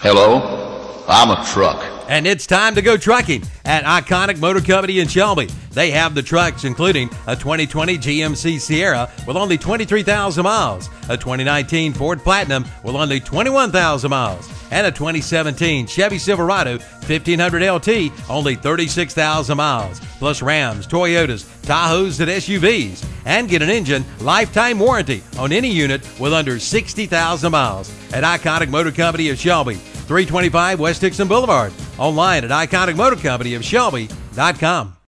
Hello, I'm a truck. And it's time to go trucking at Iconic Motor Company in Shelby. They have the trucks including a 2020 GMC Sierra with only 23,000 miles, a 2019 Ford Platinum with only 21,000 miles, and a 2017 Chevy Silverado 1500 LT, only 36,000 miles, plus Rams, Toyotas, Tahoes, and SUVs. And get an engine lifetime warranty on any unit with under 60,000 miles at Iconic Motor Company of Shelby, 325 West Dixon Boulevard. Online at iconicmotorcompanyofshelby.com.